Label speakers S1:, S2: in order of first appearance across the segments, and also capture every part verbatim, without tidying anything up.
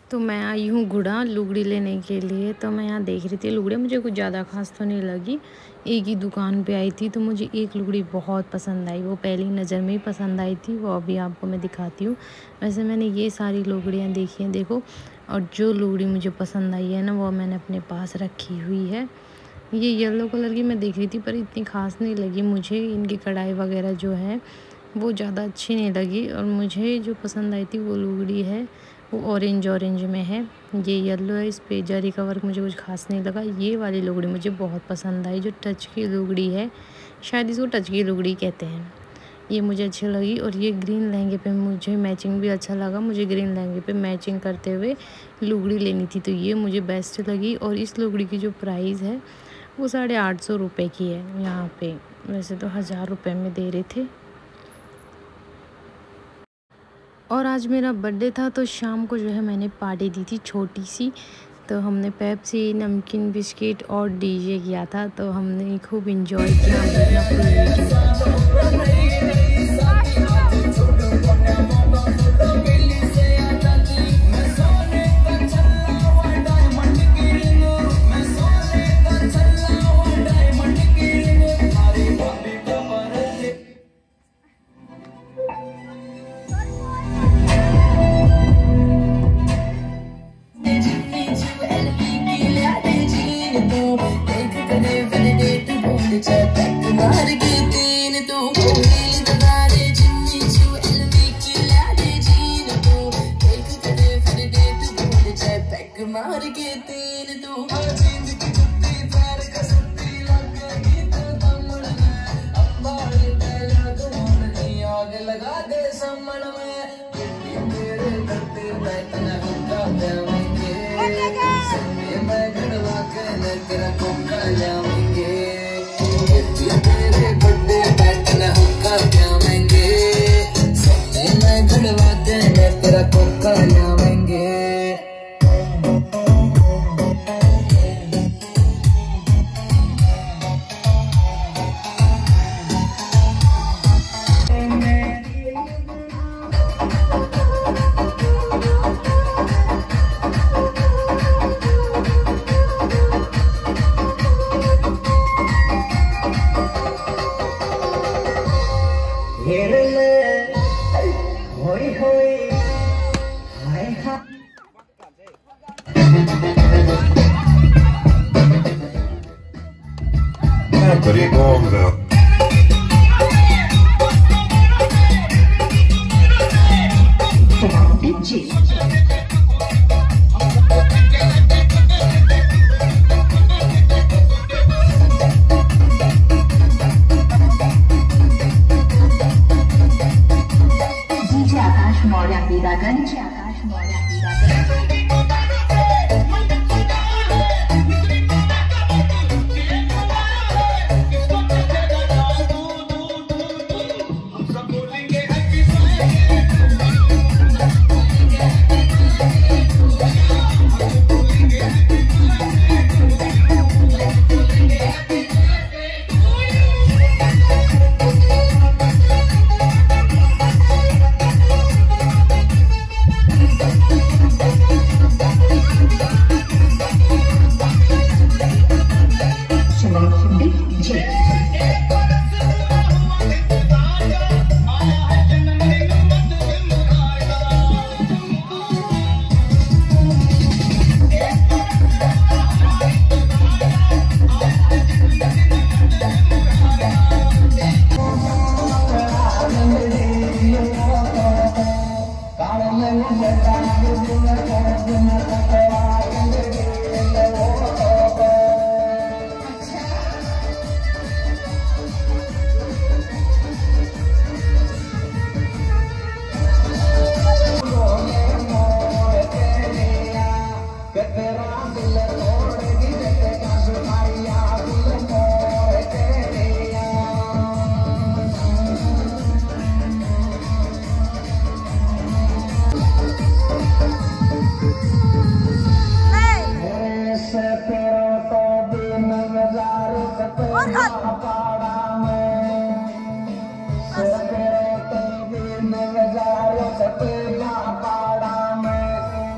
S1: तो मैं आई हूँ गुड़ा लुगड़ी लेने के लिए। तो मैं यहाँ देख रही थी लुगड़ी, मुझे कुछ ज़्यादा खास तो नहीं लगी। एक ही दुकान पे आई थी तो मुझे एक लुगड़ी बहुत पसंद आई, वो पहली नज़र में ही पसंद आई थी। वो अभी आपको मैं दिखाती हूँ। वैसे मैंने ये सारी लुगड़ियाँ देखी हैं, देखो। और जो लुगड़ी मुझे पसंद आई है ना, वो मैंने अपने पास रखी हुई है। ये येलो कलर की मैं देख रही थी पर इतनी ख़ास नहीं लगी मुझे। इनकी कढ़ाई वगैरह जो है वो ज़्यादा अच्छी नहीं लगी। और मुझे जो पसंद आई थी वो लुगड़ी है, वो ऑरेंज ऑरेंज में है। ये येलो है, इस पे जरी का वर्क मुझे कुछ खास नहीं लगा। ये वाली लुगड़ी मुझे बहुत पसंद आई, जो टच की लुगड़ी है, शायद इसको टच की लुगड़ी कहते हैं। ये मुझे अच्छी लगी। और ये ग्रीन लहंगे पे मुझे मैचिंग भी अच्छा लगा। मुझे ग्रीन लहंगे पे मैचिंग करते हुए लुगड़ी लेनी थी, तो ये मुझे बेस्ट लगी। और इस लुगड़ी की जो प्राइस है वो साढ़े आठ सौ रुपये की है यहाँ पे। वैसे तो हज़ार रुपये में दे रहे थे। और आज मेरा बर्थडे था तो शाम को जो है मैंने पार्टी दी थी छोटी सी। तो हमने पेप्सी, नमकीन, बिस्किट और डीजे किया था। तो हमने खूब इंजॉय किया।
S2: मार के तीन तू जींद की जुत्ती पैर का सुत्ती लग गई तो कमर में अंबार तेरा तुम नहीं आग लगा दे समण में तेरे करते बैठना हुक्का देवेंगे संगे मैं घड़वा के तेरा कोका जाएंगे तेरे बर्थडे बैठना हुक्का देवेंगे संगे मैं घड़वा के तेरा कोका जाएंगे।
S3: Pretty Gormville.
S4: DJ Akash Maurya Hiraganj, Akash Maurya Hiraganj.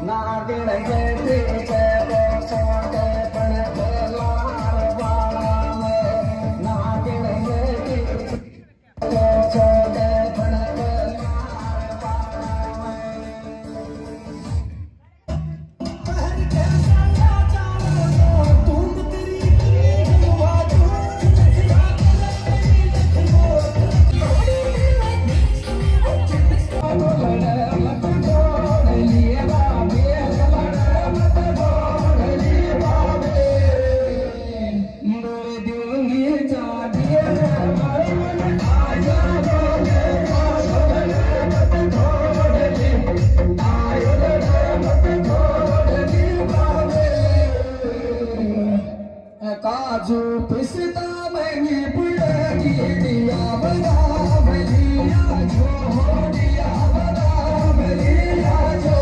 S2: काजू पिस्ता महंगी पुड़गी दिया बादाम लिया जो दिया बादाम लिया जो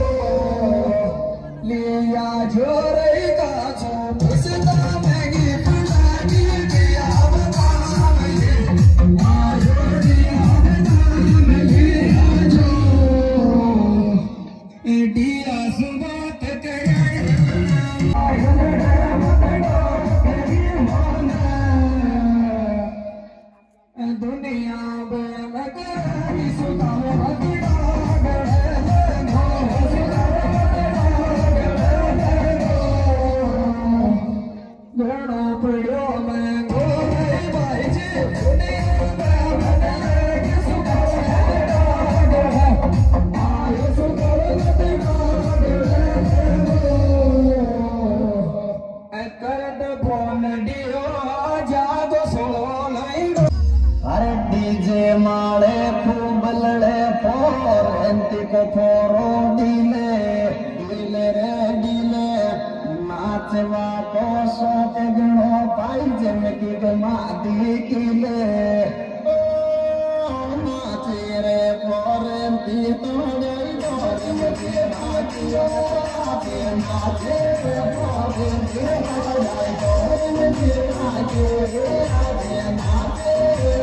S2: लिया जो रे काजू पिस्ता महंगी पुड़गी दिया बादाम लिया जो दिया बादाम लिया जो इंडिया सुबात करे दुनिया बेलगरी सुदाम भगड़ा घोड़ो पड़ो मैं गोरे भाई जी दुनिया बेलगरी सुदाम भगड़ा आयो सुदाम भगड़ा करद फोन दियो जादो सोलो लाइडो अरे डीजे माले फूबलड़े फोर अंति को फोरो डीले डीले रे डीले नाचवा को सोच गणो पाई जमकी गमा दी किले ओ नाचे रे फोर अंति तो गई फोर मजे नाचियो नाचे नाचे रे फोर अंति तो गई फोर मजे नाचे नाचे नाचे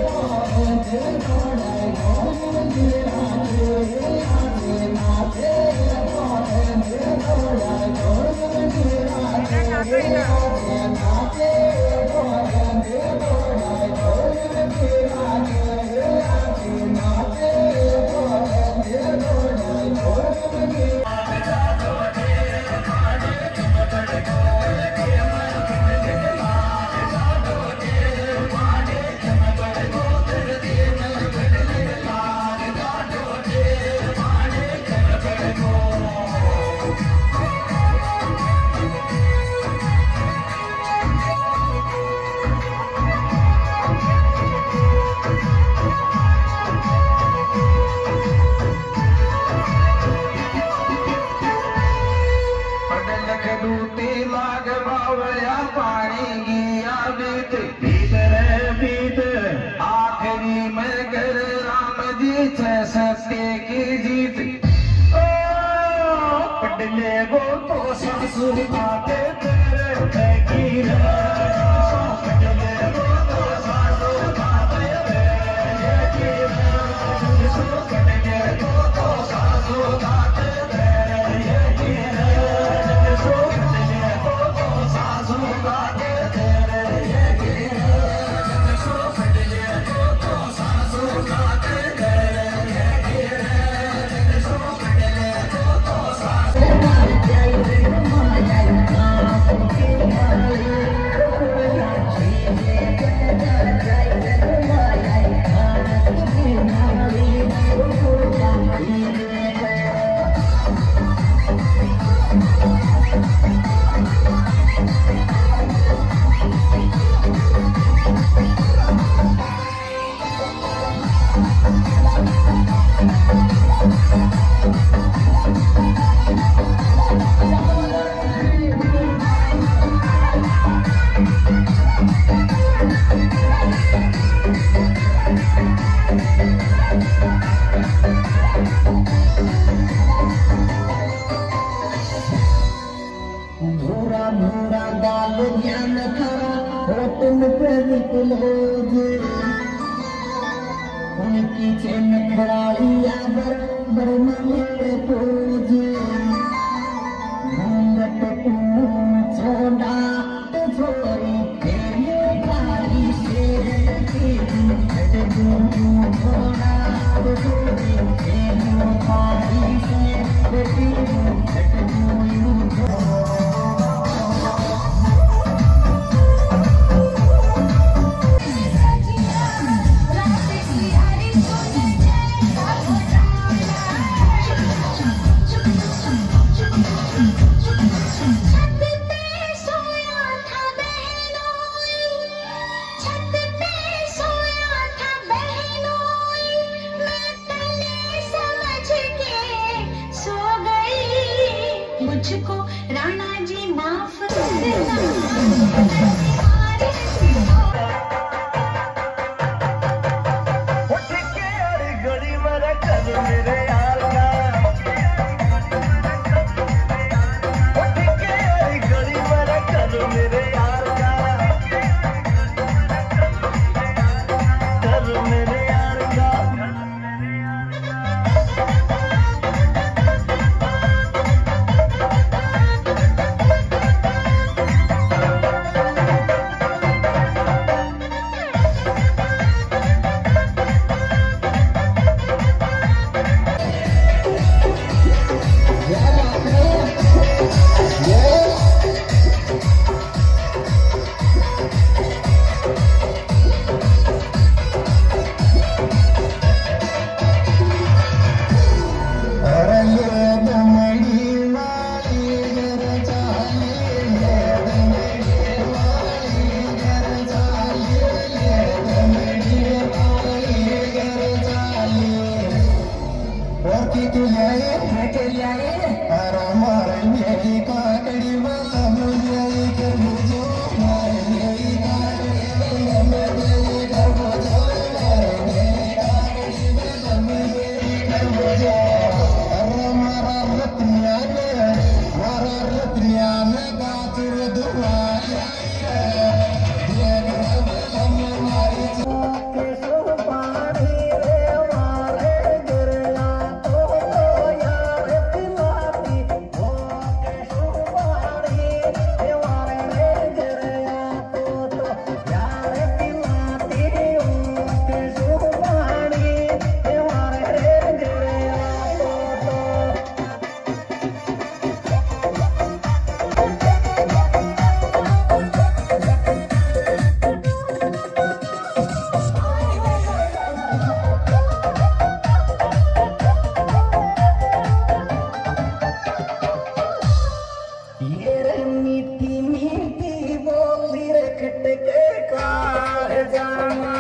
S2: सत्य की जीत ओ पडले गो तो सासुर बाटे तेरे की रे पडले गो तो सासुर बाटे तेरे की रे पडले गो तो सासुर बाटे तेरे की रे पडले गो तो सासुर बाटे तेरे की रे पडले गो तो सासुर बाटे भूरा भूरा दाल ज्ञान खरा रतन पे निकलोगे उनकी चैन खड़ाइया बर बर मले पूजे
S4: मुझको राणा जी माफ मीठी मीठी बोली रे खटके का जाना